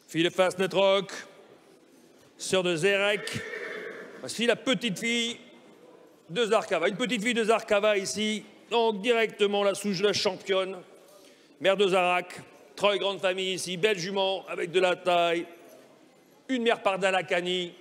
Fille de Fastnet Rock, sœur de Zerek. Voici la petite fille de Zarkava. Une petite fille de Zarkava ici, donc directement la souche de la championne. Mère de Zarak, très grande famille ici, belle jument avec de la taille. Une mère par Dalakani.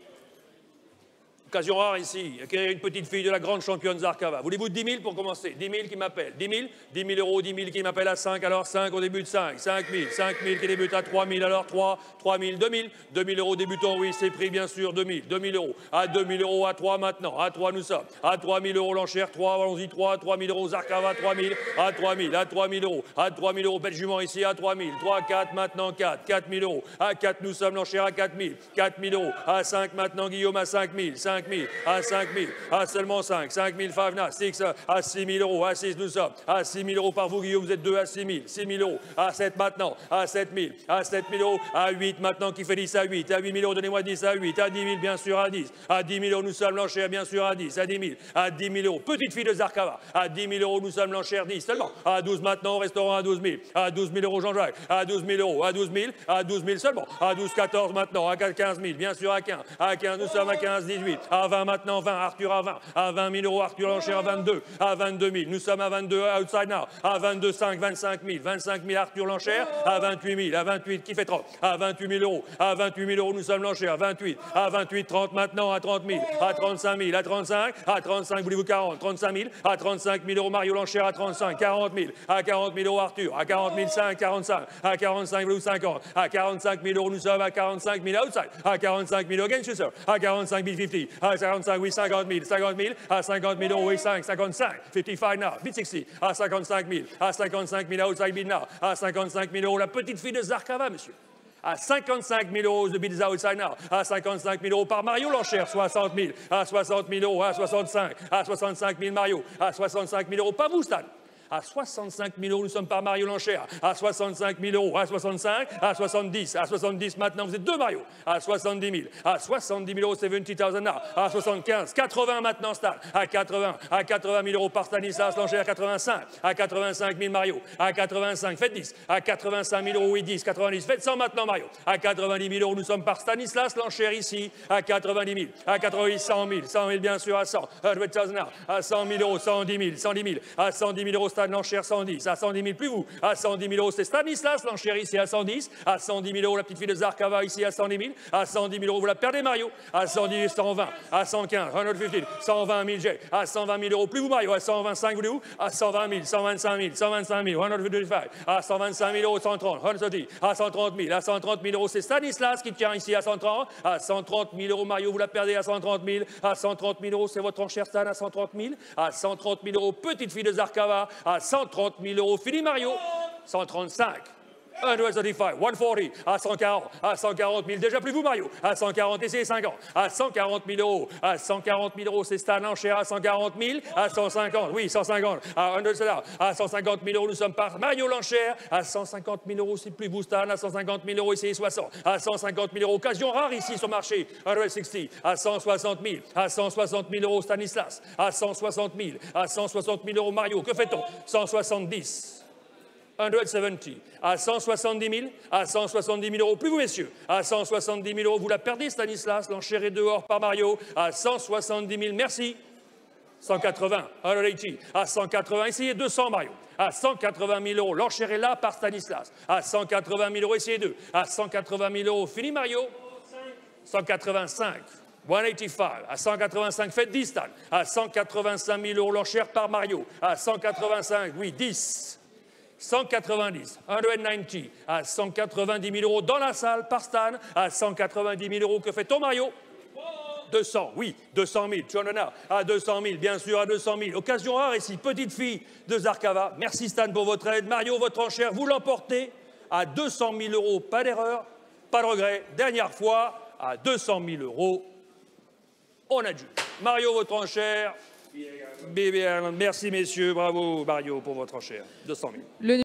Occasion rare ici, acquérir une petite fille de la grande championne Zarkava. Voulez-vous 10 000 pour commencer? 10 000 qui m'appellent. 10 000? 10 000 euros, 10 000 qui m'appellent à 5, alors 5 au début de 5. 5 000, 5 000 qui débute à 3 000, alors 3, 3 000, 2 000. 2 000 euros débutant, oui, c'est pris bien sûr, 2 000. 2 000 euros. À 2 000 euros, à 3 maintenant. À 3 nous sommes. À 3 000 euros l'enchère, 3, allons-y, 3, 3 000 euros Zarkava, 3 000. À 3 000, à 3 000 euros. À 3 000 euros, belle jument ici, à 3 000. 3, 4 maintenant, 4. 4 000 euros. À 4 nous sommes, l'enchère à 4 000. 4 000 euros. À 5 maintenant, Guillaume, à 5 000. 5 000. À 5 000, à seulement 5, 5 000, 5, 6, à 6 000 euros, à 6 nous sommes, à 6 000 euros par vous Guillaume, vous êtes 2 à 6 000, 6 000 euros, à 7 maintenant, à 7 000, à 7 000 euros, à 8 maintenant qui fait 10 à 8, à 8 000 euros, donnez-moi 10 à 8, à 10 000 bien sûr à 10 000 euros nous sommes l'enchère bien sûr à 10, à 10 000, à 10 000 euros, petite fille de Zarkava, à 10 000 euros nous sommes l'enchère 10 seulement, à 12 maintenant au restaurant à 12 000, à 12 000 euros Jean-Jacques, à 12 000 euros, à 12 000, à 12 000 seulement, à 12, 14 maintenant, à 15 000, bien sûr à 15 nous sommes à 15, 18, à 20 maintenant, 20, Arthur à 20 000 euros, Arthur l'enchère à 22 000, nous sommes à 22, outside now, à 22, 5, 25 000, Arthur l'enchère, à 28 000, à 28, qui fait 30, à 28 000 euros, à 28 000 euros, nous sommes l'enchère, à 28, 30 maintenant, à 30 000, à 35 000, à 35, voulez-vous 40, 35 000, à 35 000 euros, Mario l'enchère à 35, 40 000, à 40 000 euros, Arthur, à 40 000, 5, 45, à 45, voulez-vous 50, à 45 000 euros, nous sommes à 45 000, outside, à 45 000 against you, sir, à 45 000, 50, à 45, oui, 50 000, à 50 000 euros, oui, 5, 55, 55 now, bid 60, à 55 000, outside bid now, à 55 000 euros, la petite fille de Zarkava, monsieur. À 55 000 euros de bids outside now, à 55 000 euros par Mario l'enchère, 60 000, à 60 000 euros, à 65 000 Mario, à 65 000 euros, pas vous, Stan. À 65 000 euros, nous sommes par Mario l'enchère. À 65 000 euros, à 65, à 70 maintenant, vous êtes 2 Mario. À 70 000, à 70 000 euros, 70 000 now. À 75, 80 maintenant, Stan. À 80 000 euros par Stanislas l'enchère, 85. À 85 000 Mario. À 85, faites 10. À 85 000 euros, oui, 10. 90, faites 100 maintenant, Mario. À 90 000 euros, nous sommes par Stanislas l'enchère ici. À 90 000, à 80 100 000 bien sûr, à 100. À 100 000 euros, 110 000, 110 000. À 110 000 euros, l'enchère 110, à 110 000 plus vous, à 110 000 euros c'est Stanislas, l'enchère ici à 110, à 110 000 euros la petite fille de Zarkava ici à 110 000, à 110 000 euros vous la perdez Mario, à 110 120, à 115, 115, 120 000 G, à 120 000 euros plus vous Mario, à 125 voulez-vous, à 120 000, 125 000, 125 000, 125, à 125 000 euros 130, 130, à 130 000, à 130 000 euros c'est Stanislas qui tient ici à 130, à 130 000 euros Mario vous la perdez à 130 000, à 130 000 euros c'est votre enchère Stan à 130 000, à 130 000 euros petite fille de Zarkava, à 130 000 euros, Philippe Mario, 135, 135, 140, à 140, à 140 000, déjà plus vous Mario, à 140, essayez 50, à 140 000 euros, à 140 000 euros, c'est Stan l'enchère à 140 000, à 150, oui, 150, à 150 000 euros, nous sommes par Mario l'enchère, à 150 000 euros, c'est plus vous Stan, à 150 000 euros, essayez 60, à 150 000 euros, occasion rare ici sur le marché, 160, à 160 000, à 160 000 euros Stanislas, à 160 000, à 160 000 euros Mario, que fait-on? 170. 170, à 170 000, à 170 000 euros, plus vous messieurs, à 170 000 euros, vous la perdez Stanislas, l'enchère est dehors par Mario, à 170 000, merci, 180, 180, à 180, essayez 200 Mario, à 180 000 euros, l'enchère est là par Stanislas, à 180 000 euros, essayez 2, à 180 000 euros, fini Mario, 185. 185, à 185, faites 10 Stan, à 185 000 euros, l'enchère par Mario, à 185, oui, 10. 190, 190, à 190 000 euros dans la salle par Stan, à 190 000 euros, que fait-on Mario? 200, oui, 200 000, Chonona, à 200 000, bien sûr, à 200 000. Occasion rare ici, petite fille de Zarkava. Merci Stan pour votre aide. Mario, votre enchère, vous l'emportez à 200 000 euros, pas d'erreur, pas de regret. Dernière fois, à 200 000 euros, on adjuge. Mario, votre enchère. Merci messieurs, bravo Mario pour votre enchère, 200 000.